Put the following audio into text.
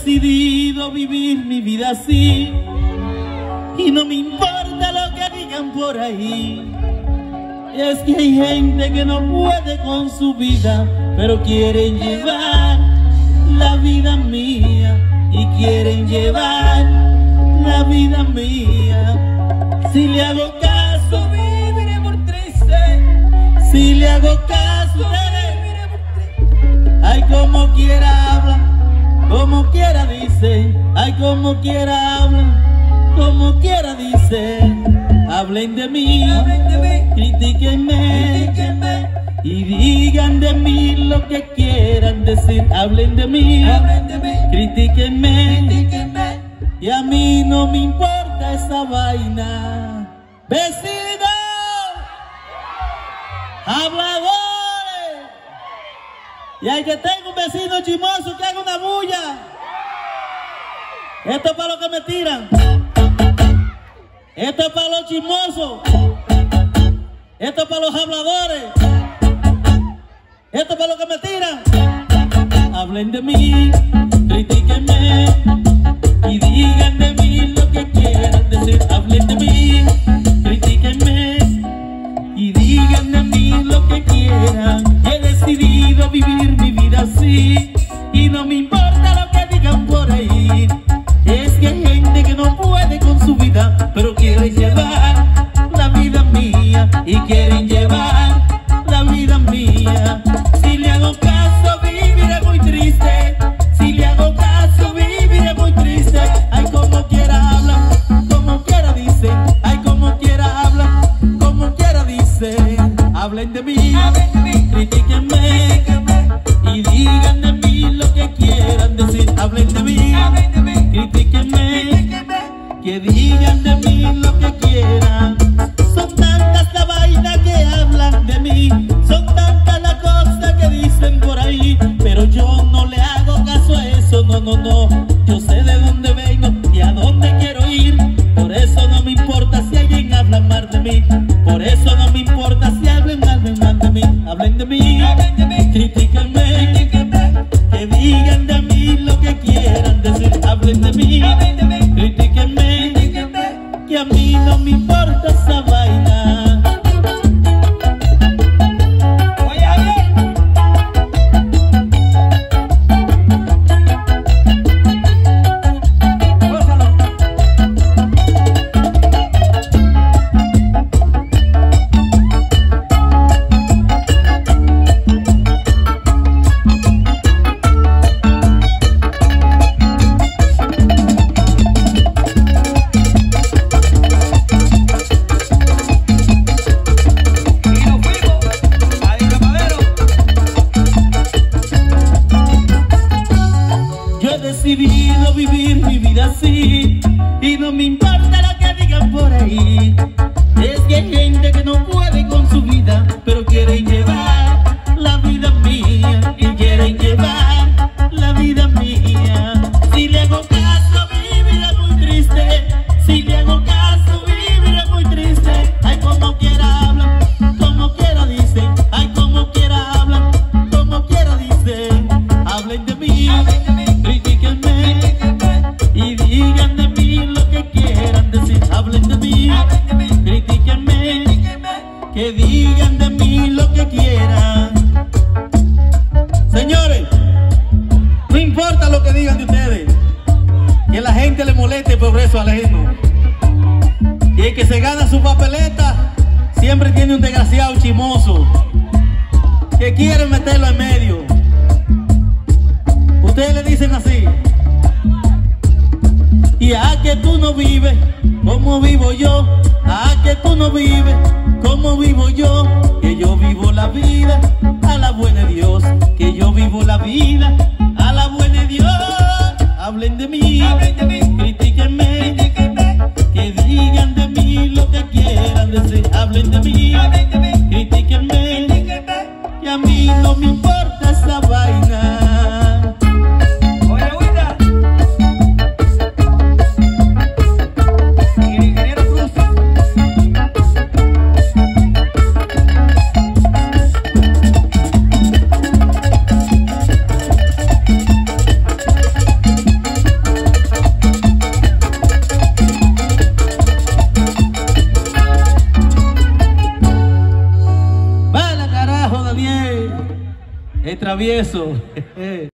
decidido vivir mi vida así y no me importa lo que digan por ahí. Es que hay gente que no puede con su vida, pero quieren llevar la vida mía y quieren llevar la vida mía. Si le hago caso, viviré por triste. Si le hago caso, viviré por triste. Ay, como quiera habla, como quiera dice. Ay, como quiera habla, como quiera dice. Hablen de mí, critíquenme, y digan de mí lo que quieran decir. Hablen de mí, critíquenme, y a mí no me importa esa vaina. ¡Vecinos! ¡Habladores! Y hay que tengo un vecino chismoso que haga una bulla. Esto es para los que me tiran. Esto es para los chismosos. Esto es para los habladores. Esto es para los que me tiran. Hablen de mí, critíquenme y digan de mí lo que quieran decir. Hablen de mí, critíquenme y digan de mí lo que quieran. He decidido vivir mi vida así y no me importa lo que digan por ahí. Es que hay gente que no puede con su vida, pero quieren llevar la vida mía y quieren llevar la vida mía. Si le hago caso, viviré muy triste. Si le hago caso, viviré muy triste. Ay, como quiera habla, como quiera dice. Ay, como quiera habla, como quiera dice. Hablen de mí, critíquenme y digan de mí lo que quieran decir. Hablen de mí, critíquenme, que digan de mí lo que quieran. Son tantas las vainas que hablan de mí, son tantas las cosas que dicen por ahí, pero yo no le hago caso a eso, no, no, no. Yo sé de dónde vengo y a dónde quiero ir, por eso no me importa si alguien habla mal de mí, por eso no me importa si hablen mal de mí. Hablen de mí, critíquenme, que digan de mí lo que quieran decir. Hablen de mí, critíquenme, que a mí no me importa esa vaina. He decidido vivir mi vida así y no me importa lo que digan por ahí. Es que hay gente que no puede con su vida, pero quieren llevar la vida mía y quieren llevar la vida mía. Si le hago caso, viviré muy triste. Si le hago caso, viviré muy triste. Ay, como quiera hablan, como quiera dicen. Ay, como quiera hablan, como quiera dicen. Hablen de mí, critíquenme y digan de mí lo que quieran decir. Hablen de mí, critíquenme, que digan de mí lo que quieran. Señores, no importa lo que digan de ustedes, que la gente le moleste el progreso ajeno. Y el que se gana su papeleta siempre tiene un desgraciado chismoso que quiere meterlo en medio. Ustedes le dicen así: y a que tú no vives como vivo yo, a que tú no vives como vivo yo, que yo vivo la vida a la buena de Dios, que yo vivo la vida a la buena de Dios. Hablen de mí, critíquenme, que digan de mí lo que quieran decir. Hablen de mí, critíquenme, que a mí no me importa esa vaina. Daniel. Es travieso.